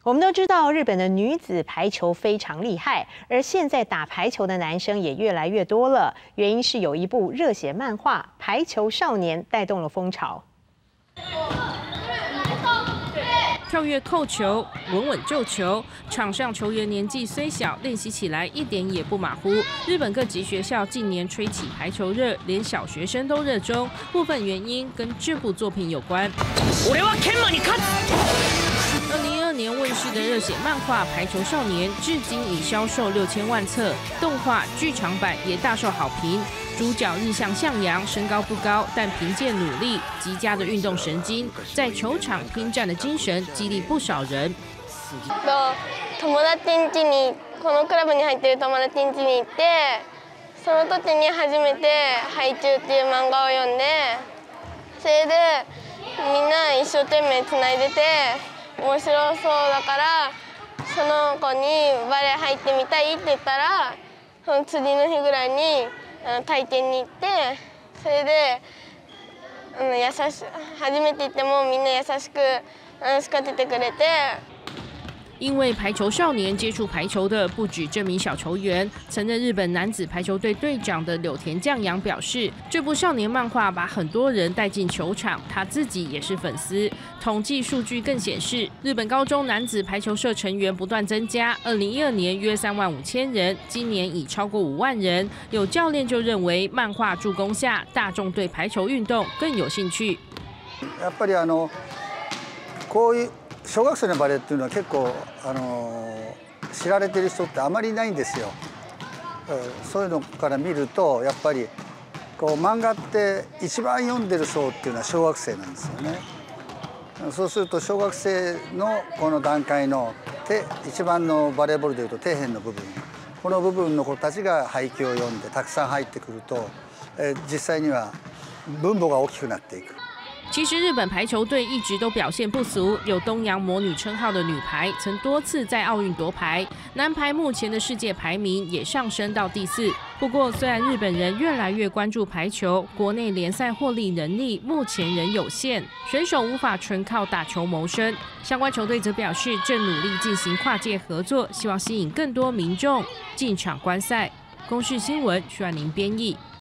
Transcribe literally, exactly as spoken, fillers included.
我们都知道，日本的女子排球非常厉害，而现在打排球的男生也越来越多了。原因是有一部热血漫画《排球少年》带动了风潮。 跳跃扣球，稳稳救球。场上球员年纪虽小，练习起来一点也不马虎。日本各级学校近年吹起排球热，连小学生都热衷。部分原因跟这部作品有关。二零一二年问世的热血漫画《排球少年》，至今已销售六千万册，动画、剧场版也大受好评。 主角日向向阳身高不高，但凭借努力、极佳的运动神经，在球场拼战的精神，激励不少人。 友達ん家にこのクラブに入ってる友達ん家に行って、その時に初めて「ハイチュウ」っていう漫画を読んで、それでみんな一生懸命つないでて面白そうだから、その子にバレー入ってみたいって言ったら、その次の日ぐらいに。 体験に行って、それで、うん、優し初めて行ってもみんな優しく話しかけてくれて。 因为排球少年接触排球的不止这名小球员，曾任日本男子排球队队长的柳田将阳表示，这部少年漫画把很多人带进球场，他自己也是粉丝。统计数据更显示，日本高中男子排球社成员不断增加，二零一二年约三万五千人，今年已超过五万人。有教练就认为，漫画助攻下，大众对排球运动更有興趣。 やっぱりあのこういう 小学生のバレーっていうのは結構あの知られてる人ってあまりいないんですよ。そういうのから見るとやっぱりこう漫画って一番読んでる層っていうのは小学生なんですよね。そうすると小学生のこの段階の手一番のバレーボールでいうと底辺の部分この部分の子たちが配球を読んでたくさん入ってくると、え実際には分母が大きくなっていく。 其实日本排球队一直都表现不俗，有东洋魔女称号的女排曾多次在奥运夺牌，男排目前的世界排名也上升到第四。不过，虽然日本人越来越关注排球，国内联赛获利能力目前仍有限，选手无法纯靠打球谋生。相关球队则表示，正努力进行跨界合作，希望吸引更多民众进场观赛。公视新闻徐婉宁编译。